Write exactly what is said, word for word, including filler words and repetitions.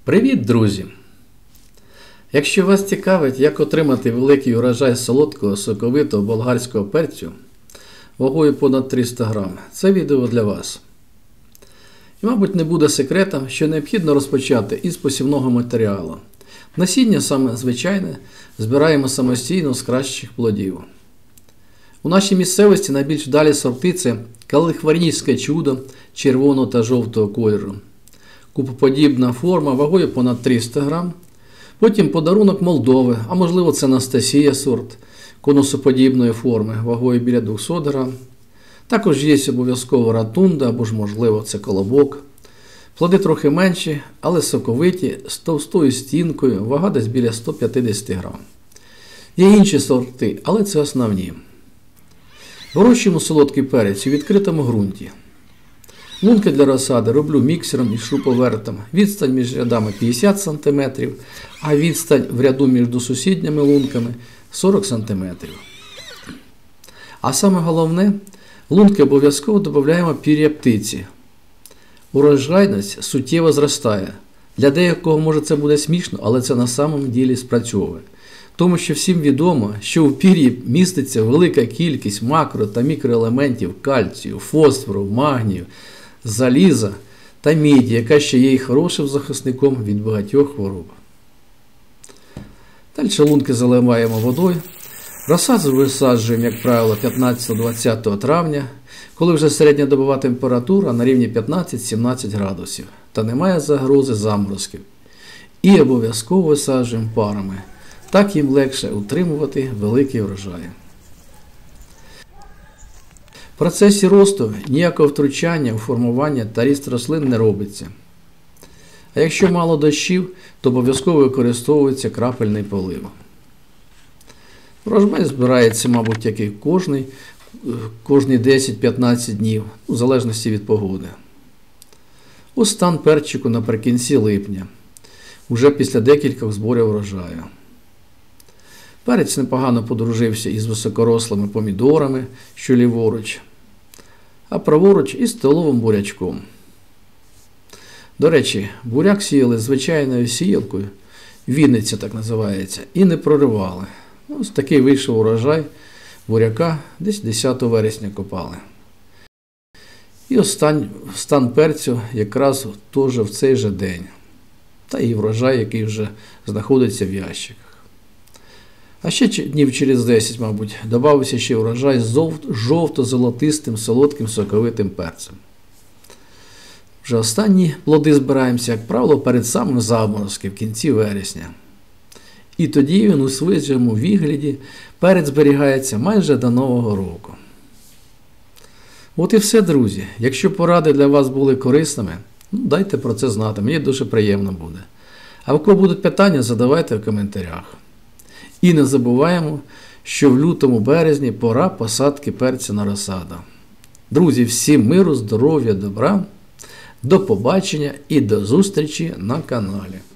Привіт, друзі! Якщо вас цікавить, як отримати великий урожай солодкого соковитого болгарського перцю вагою понад триста грам, це відео для вас. І, мабуть, не буде секретом, що необхідно розпочати із посівного матеріалу. Насіння, саме звичайне, збираємо самостійно з кращих плодів. У нашій місцевості найбільш вдалі сорти – це калифорнійське чудо червоного та жовтого кольору, купоподібна форма вагою понад триста грам, потім подарунок Молдови, а можливо це Анастасія сорт, конусоподібної форми вагою біля двохсот грам. Також є обов'язково ратунда, або ж можливо це колобок. Плоди трохи менші, але соковиті, з товстою стінкою, вага десь біля ста п'ятдесят грам. Є інші сорти, але це основні. Вирощуємо солодкий перець у відкритому ґрунті. Лунки для розсади роблю міксером і шуруповертом. Відстань між рядами п'ятдесят сантиметрів, а відстань в ряду між сусідніми лунками сорок сантиметрів. А саме головне, лунки обов'язково додаємо пір'я птиці. Урожайність суттєво зростає. Для деякого, може, це буде смішно, але це на самому ділі спрацьовує. Тому що всім відомо, що в пір'ї міститься велика кількість макро- та мікроелементів кальцію, фосфору, магнію, заліза та міді, яка ще є і хорошим захисником від багатьох хвороб. Далі лунки заливаємо водою. Розсаду висаджуємо, як правило, п'ятнадцятого-двадцятого травня, коли вже середньодобова температура на рівні п'ятнадцять-сімнадцять градусів та немає загрози заморозків. І обов'язково висаджуємо парами. Так їм легше утримувати великий врожай. В процесі росту ніякого втручання у формування та ріст рослин не робиться. А якщо мало дощів, то обов'язково використовується крапельний полив. Врожай збирається, мабуть, як і кожний, кожні десять-п'ятнадцять днів, в залежності від погоди. Ось стан перчику наприкінці липня, уже після декількох зборів врожаю. Перець непогано подружився із високорослими помідорами, що ліворуч, а праворуч із столовим бурячком. До речі, буряк сіяли звичайною сіялкою, Вінниця так називається, і не проривали. Ось такий вийшов урожай буряка, десь десятого вересня копали. І остань, стан перцю якраз теж в цей же день. Та і врожай, який вже знаходиться в ящиках. А ще днів через десять, мабуть, додався ще врожай з жовто-золотистим солодким соковитим перцем. Вже останні плоди збираємося, як правило, перед самим заморозком, в кінці вересня. І тоді він у свіжому вигляді перець зберігається майже до Нового року. От і все, друзі. Якщо поради для вас були корисними, ну, дайте про це знати, мені дуже приємно буде. А в кого будуть питання, задавайте в коментарях. І не забуваємо, що в лютому-березні пора посадки перця на розсаду. Друзі, всім миру, здоров'я, добра, до побачення і до зустрічі на каналі.